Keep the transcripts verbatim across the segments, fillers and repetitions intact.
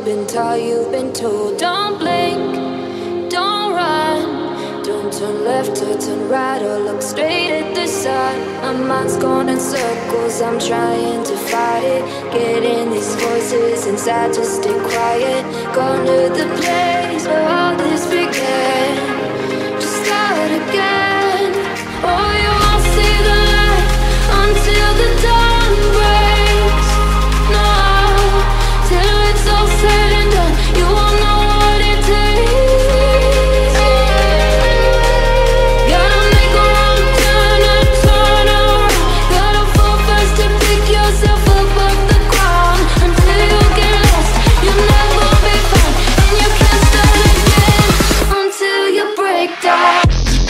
been taught, you've been told. Don't blink, don't run, don't turn left or turn right or look straight at the sun. My mind's going in circles, I'm trying to fight it. Getting these voices inside to stay quiet. Gone to the place where all this began. Just start again. Oh, you won't see the light until the dawn breaks. No, till it's all said and done, you won't know what it takes. Gotta make a wrong turn and turn around. Gotta fall fast to pick yourself up off the ground. Until you get lost, you'll never be found. And you can't start again until you break down.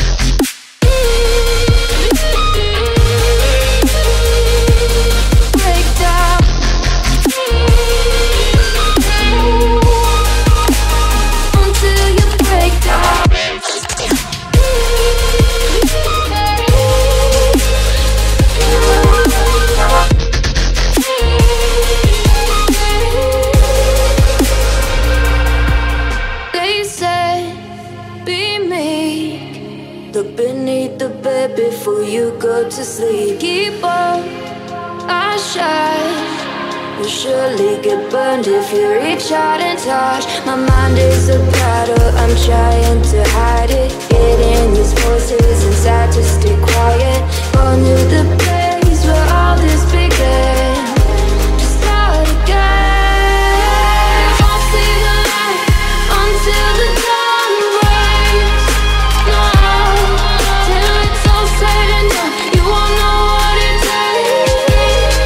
Look beneath the bed before you go to sleep. Keep on, I shine. You'll surely get burned if you reach out and touch. My mind is a battle, I'm trying to hide it. Getting these voices inside to stay quiet. Gone to the place where all this began. Just start again. I'll see the light until the dawn breaks. No, till it's all said and done, you won't know what it takes.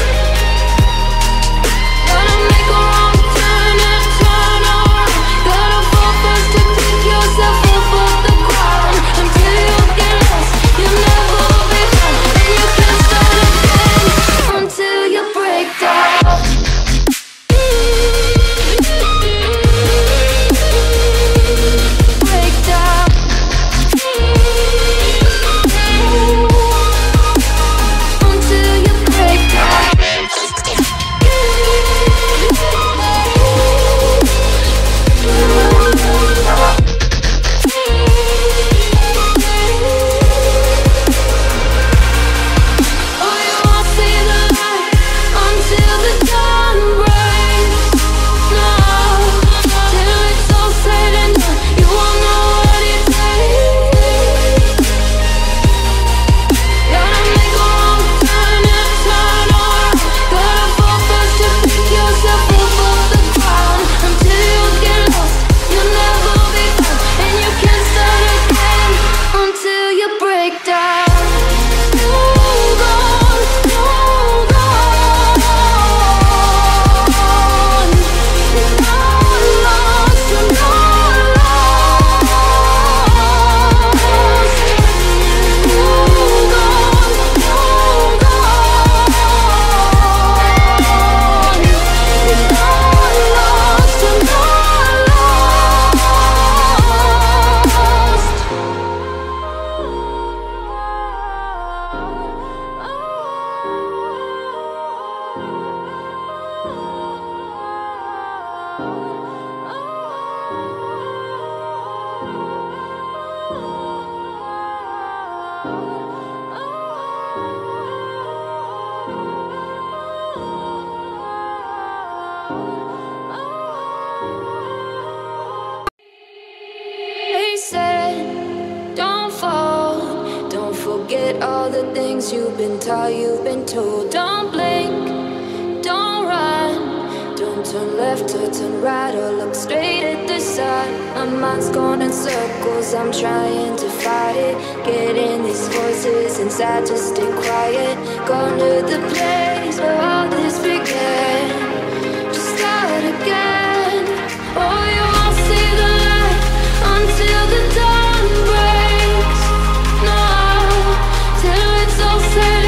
Gotta make a wrong turn and turn around. Gotta fall fast to pick yourself up off the ground. Until you get lost, you'll never be found. And you can't start again until you break down. Break down. Until you break down. Oh, you won't see the light until the dawn breaks. No, till it's all said and done, you won't know what it takes. Gotta make a wrong turn and turn around. Gotta fall fast to pick yourself up off the ground. Until you get lost, you'll never be found. And you can't start again until you break down. Hold on, hold on. You're not lost, you're not lost. Hold on, hold on. You're not lost, you're not They said, don't fall, don't forget all the things you've been taught, you've been told. Don't blink, don't run, don't turn left or turn right or look straight at the sun. My mind's going in circles, I'm trying to fight it. Getting these voices inside to stay quiet. Gone to the place where all this began. Just start again. Oh, you won't see the light until the dawn breaks. No, till it's all said